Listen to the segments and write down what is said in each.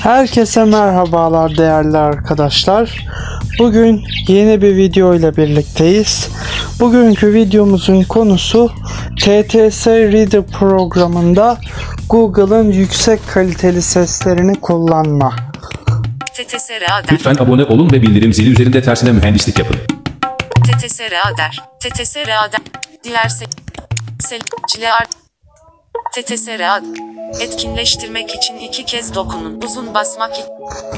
Herkese merhabalar değerli arkadaşlar. Bugün yeni bir video ile birlikteyiz. Bugünkü videomuzun konusu TTS Reader programında Google'ın yüksek kaliteli seslerini kullanma. TTS Reader. Lütfen abone olun ve bildirim zili üzerinde tersine mühendislik yapın. TTS Reader. TTS Reader. Diğer seçiciler. TTS Reader. Etkinleştirmek için 2 kez dokunun. Uzun basmak için.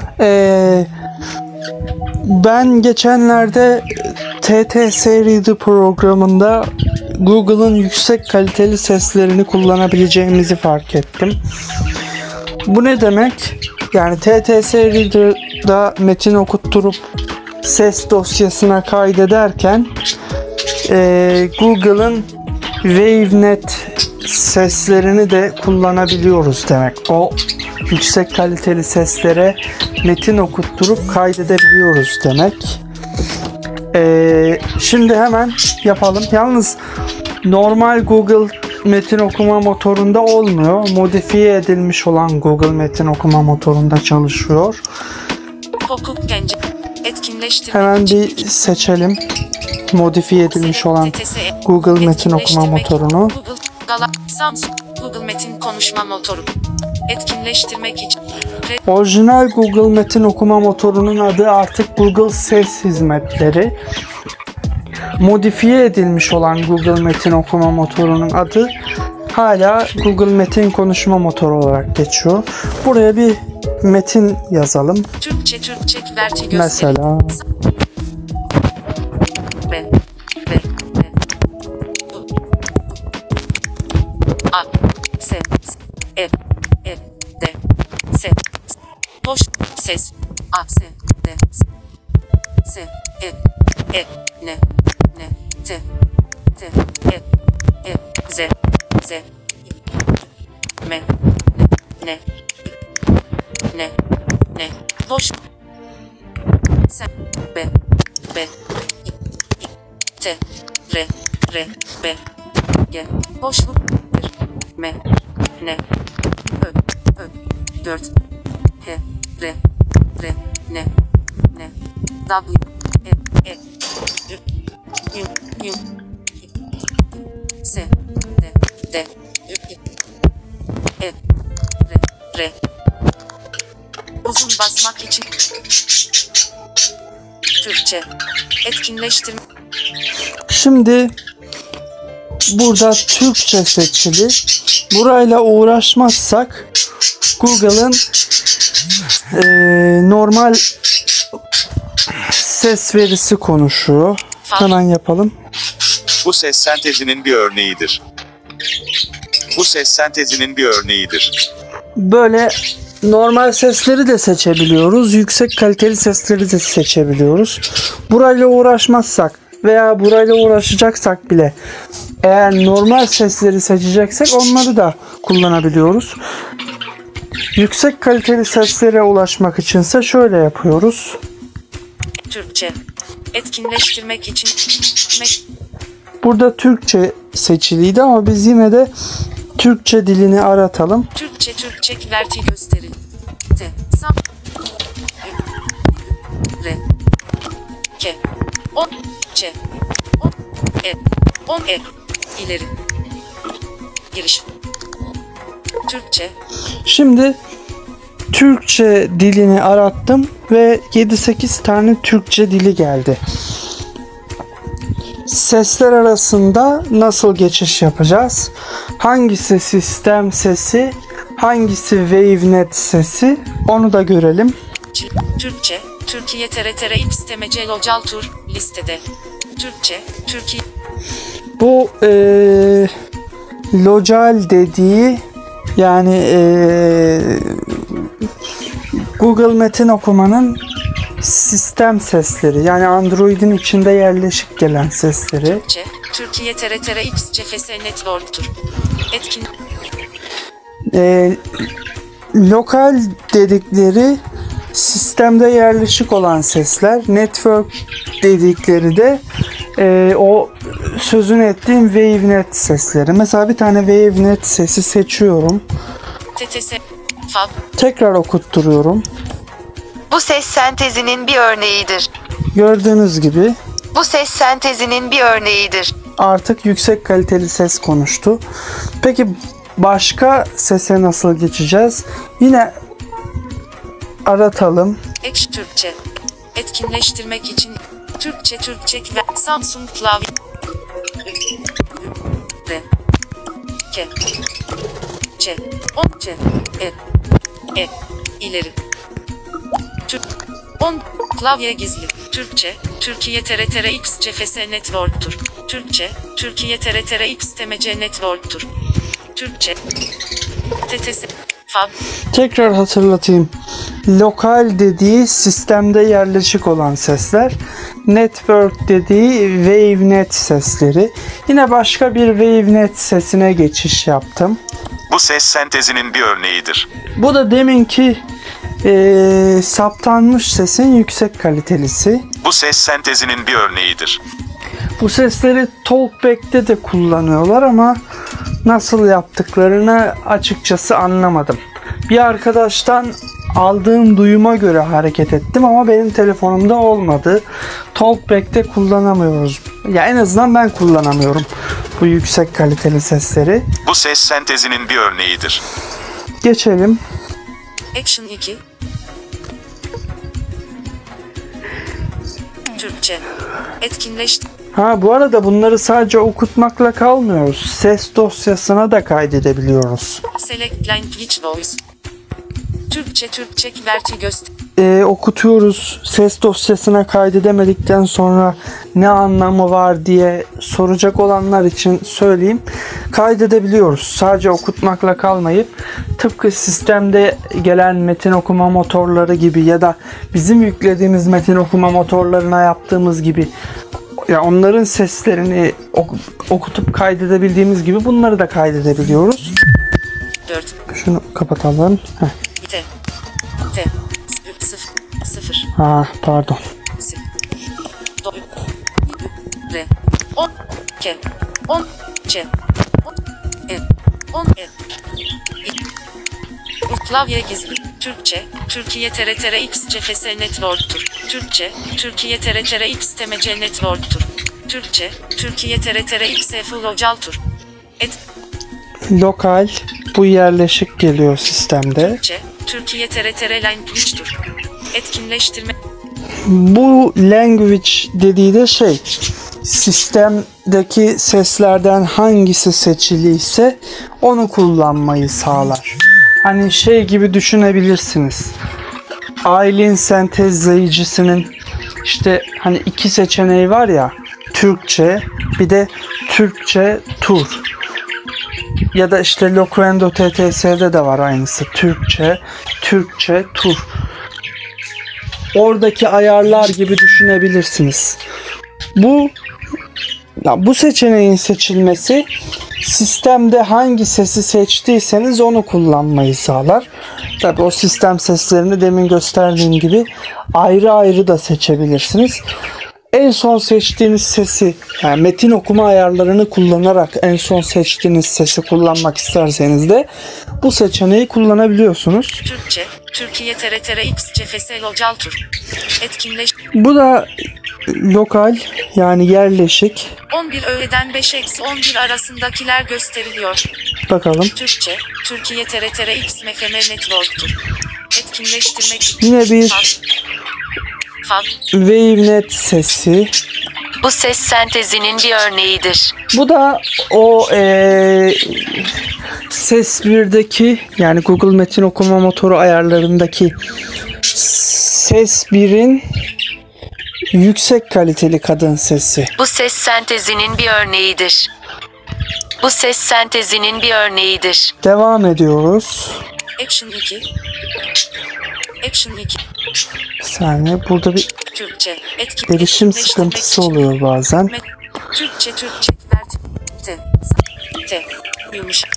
Ben geçenlerde TTS Reader programında Google'ın yüksek kaliteli seslerini kullanabileceğimizi fark ettim. Bu ne demek? Yani TTS Reader'da metin okutturup ses dosyasına kaydederken Google'ın WaveNet seslerini de kullanabiliyoruz demek. O yüksek kaliteli seslere metin okutturup kaydedebiliyoruz demek. Şimdi hemen yapalım. Yalnız normal Google metin okuma motorunda olmuyor. Modifiye edilmiş olan Google metin okuma motorunda çalışıyor. Hukuk genci. Etkinleştirmek Hemen için bir seçelim. Modifiye edilmiş olan Google metin okuma motorunu. Google metin konuşma motoru. Etkinleştirmek için. Orijinal Google metin okuma motorunun adı artık Google Ses Hizmetleri. Modifiye edilmiş olan Google metin okuma motorunun adı hala Google metin konuşma motoru olarak geçiyor. Buraya bir metin yazalım. Türkçe verti gösterin. Mesela A S E D S boş ses A S D S E N T E Z M N boş S B T R B G boşluk M N Ö 4 H R N W E U S D E R uzun basmak için Türkçe etkinleştirme. şimdi burada Türkçe seçili. Burayla uğraşmazsak Google'ın normal ses verisi konuşuyor. Hemen yapalım. Bu ses sentezinin bir örneğidir. Bu ses sentezinin bir örneğidir. Böyle normal sesleri de seçebiliyoruz. Yüksek kaliteli sesleri de seçebiliyoruz. Burayla uğraşmazsak veya burayla uğraşacaksak bile eğer normal sesleri seçeceksek onları da kullanabiliyoruz. Yüksek kaliteli seslere ulaşmak içinse şöyle yapıyoruz. Türkçe etkinleştirmek için Burada Türkçe seçiliydi ama biz yine de Türkçe dilini aratalım. Türkçe verti gösterin. T Sam R K O Ç O E O E ileri giriş Türkçe. Şimdi Türkçe dilini arattım ve 7-8 tane Türkçe dili geldi. Sesler arasında nasıl geçiş yapacağız? Hangisi sistem sesi, hangisi WaveNet sesi onu da görelim. Türkçe, Türkiye TRT XTMC Local Tur listede. Türkçe, Türkiye. Bu local dediği yani Google metin okumanın sistem sesleri, yani Android'in içinde yerleşik gelen sesleri. Türkçe, Türkiye TRT X CFS Network'tur. Etkin. Lokal dedikleri sistemde yerleşik olan sesler. Network dedikleri de o sözünü ettiğim WaveNet sesleri. Mesela bir tane WaveNet sesi seçiyorum. TTS Fab. Tekrar okutturuyorum. Bu ses sentezinin bir örneğidir. Gördüğünüz gibi Bu ses sentezinin bir örneğidir. artık yüksek kaliteli ses konuştu. Peki başka sese nasıl geçeceğiz? Yine aratalım. Ekşi Türkçe. Etkinleştirmek için Türkçe ve Samsung klavye. R. K. C. On. C. E. İleri. Türk. 10. Klavye gizli. Türkçe. Türkiye TRT X CFS Network'tur. Türkçe. Türkiye TRT X TMC Network'tur. Türkçe. TTS. Fab. Tekrar hatırlatayım. Lokal dediği sistemde yerleşik olan sesler. Network dediği WaveNet sesleri. Yine başka bir WaveNet sesine geçiş yaptım. Bu ses sentezinin bir örneğidir. Bu da deminki saptanmış sesin yüksek kalitelisi. Bu ses sentezinin bir örneğidir. Bu sesleri Talkback'te de kullanıyorlar ama nasıl yaptıklarını açıkçası anlamadım. Bir arkadaştan aldığım duyuma göre hareket ettim ama benim telefonumda olmadı. Talkback'te kullanamıyoruz. Ya en azından ben kullanamıyorum bu yüksek kaliteli sesleri. Bu ses sentezinin bir örneğidir. Geçelim. Action 2. Türkçe. Etkinleşti. Bu arada bunları sadece okutmakla kalmıyoruz. Ses dosyasına da kaydedebiliyoruz. Select Language Voice. Türkçe verti göster. Okutuyoruz. Ses dosyasına kaydedemedikten sonra ne anlamı var diye soracak olanlar için söyleyeyim. Kaydedebiliyoruz. Sadece okutmakla kalmayıp tıpkı sistemde gelen metin okuma motorları gibi ya da bizim yüklediğimiz metin okuma motorlarına yaptığımız gibi ya onların seslerini okutup kaydedebildiğimiz gibi bunları da kaydedebiliyoruz. 4. Şunu kapatalım. T. 0. Pardon. Do. R. 10. K. 10. C. 10. E. 10. E. Klavye gizli. Türkçe. Türkiye TRT X CFS Network'tur. Türkçe. Türkiye TRT X TMC Network'tur. Türkçe. Türkiye TRT X Full Local'tur. Lokal bu yerleşik geliyor sistemde. Türkçe. Türkiye TRT Language'tur. Etkinleştirme. Bu language dediği de sistemdeki seslerden hangisi seçiliyse onu kullanmayı sağlar. Hani gibi düşünebilirsiniz. Aylin sentezleyicisinin hani iki seçeneği var ya, Türkçe bir de Türkçe Tur. Ya da Loquendo TTS'de de var aynısı. Türkçe Tur. Oradaki ayarlar gibi düşünebilirsiniz. Bu seçeneğin seçilmesi sistemde hangi sesi seçtiyseniz onu kullanmayı sağlar. Tabii o sistem seslerini demin gösterdiğim gibi ayrı ayrı da seçebilirsiniz. En son seçtiğiniz sesi, yani metin okuma ayarlarını kullanarak en son seçtiğiniz sesi kullanmak isterseniz de bu seçeneği kullanabiliyorsunuz. Türkçe, Türkiye TRT X CFS Local'tur. Bu da lokal, yani yerleşik. 11 öğleden 5-11 arasındakiler gösteriliyor. Bakalım. Türkçe, Türkiye TRT X MFM Network'tur. Etkinleştirmek. Yine bir Fab. WaveNet sesi. Bu ses sentezinin bir örneğidir. Bu da o Ses 1'deki, yani Google Metin Okuma Motoru ayarlarındaki Ses 1'in yüksek kaliteli kadın sesi. Bu ses sentezinin bir örneğidir. Bu ses sentezinin bir örneğidir. Devam ediyoruz. Action 2. Action 2. Bir saniye, burada bir Türkçe. erişim sıkıntısı oluyor bazen. Türkçe T. Yumuşak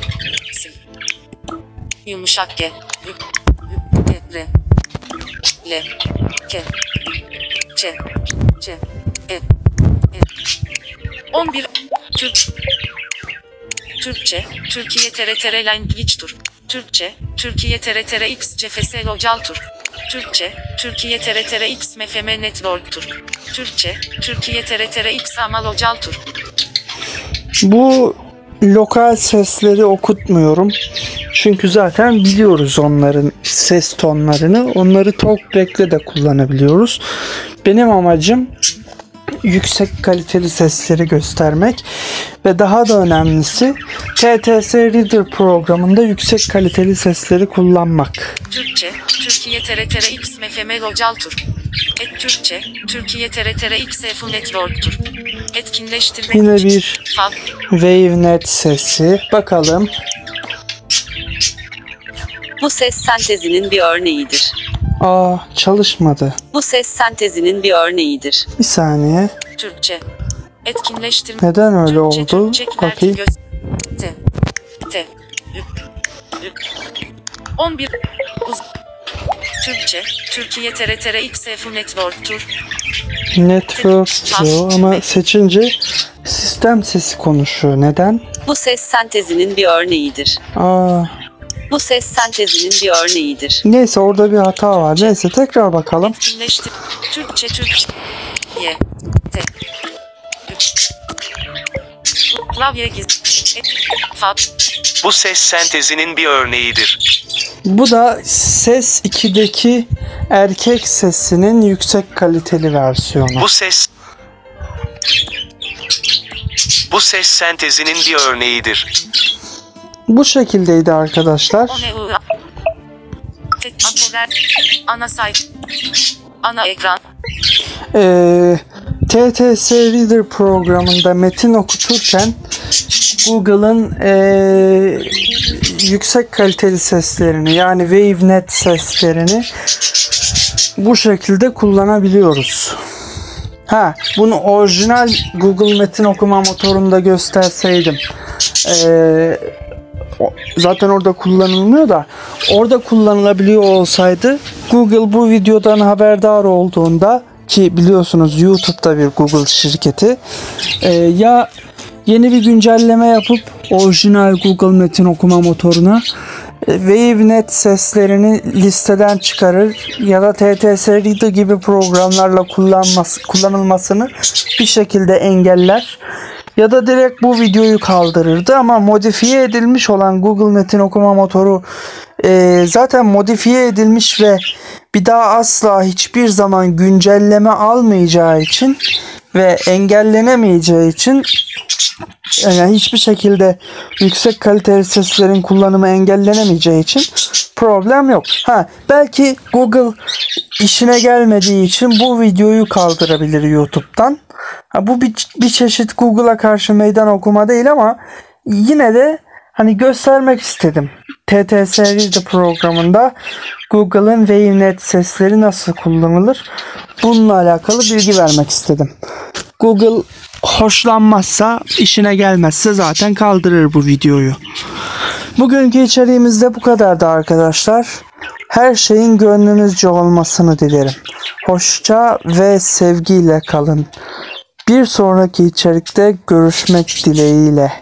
Yumuşak G. R. L. K. Ç. E. 11. Türkçe. Türkiye TRT Language'tur. Türkçe, Türkiye TRT X CFS Localtur. Türkçe, Türkiye TRT X MFM Network'tur. Türkçe, Türkiye TRT X Ama Localtur. Bu lokal sesleri okutmuyorum. Çünkü zaten biliyoruz onların ses tonlarını. Onları talkback'le de kullanabiliyoruz. Benim amacım yüksek kaliteli sesleri göstermek ve daha da önemlisi TTS Reader programında yüksek kaliteli sesleri kullanmak. Türkçe, Türkiye TRT X MFM Localtur. Türkçe, Türkiye TRT X EFU Network'tur. Etkinleştirmek Yine için bir fal, WaveNet sesi. Bakalım. Bu ses sentezinin bir örneğidir. Çalışmadı. Bu ses sentezinin bir örneğidir. Bir saniye. Türkçe. Etkinleştirme. Neden öyle oldu? Türkçe Bakayım. T. 11 Türkçe, Türkiye TRT X EFU Network'tur. Network diyor ama seçince sistem sesi konuşuyor. Neden? Bu ses sentezinin bir örneğidir. Bu ses sentezinin bir örneğidir. Neyse orada bir hata var. Neyse tekrar bakalım. Etkinleştir. Türkçe, Türkçe. T. Klavye giz. Fab. Bu ses sentezinin bir örneğidir. Bu da Ses 2'deki erkek sesinin yüksek kaliteli versiyonu. Bu ses sentezinin bir örneğidir. Bu şekildeydi arkadaşlar. Ana sayfa. Ana ekran. TTS Reader programında metin okuturken Google'ın yüksek kaliteli seslerini yani WaveNet seslerini bu şekilde kullanabiliyoruz. Bunu orijinal Google metin okuma motorunda gösterseydim zaten orada kullanılmıyor da orada kullanılabiliyor olsaydı Google bu videodan haberdar olduğunda, ki biliyorsunuz YouTube'da bir Google şirketi, ya yeni bir güncelleme yapıp orijinal Google metin okuma motoruna WaveNet seslerini listeden çıkarır ya da TTS Reader gibi programlarla kullanılmasını bir şekilde engeller. Ya da direkt bu videoyu kaldırırdı ama modifiye edilmiş olan Google metin okuma motoru zaten modifiye edilmiş ve bir daha asla hiçbir zaman güncelleme almayacağı için ve engellenemeyeceği için, yani hiçbir şekilde yüksek kaliteli seslerin kullanımı engellenemeyeceği için problem yok. Belki Google işine gelmediği için bu videoyu kaldırabilir YouTube'dan. Bu bir çeşit Google'a karşı meydan okuma değil ama yine de göstermek istedim. TTS Reader programında Google'ın WaveNet sesleri nasıl kullanılır? Bununla alakalı bilgi vermek istedim. Google hoşlanmazsa, işine gelmezse zaten kaldırır bu videoyu. Bugünkü içeriğimiz de bu kadardı arkadaşlar. Her şeyin gönlünüzce olmasını dilerim. Hoşça ve sevgiyle kalın. Bir sonraki içerikte görüşmek dileğiyle.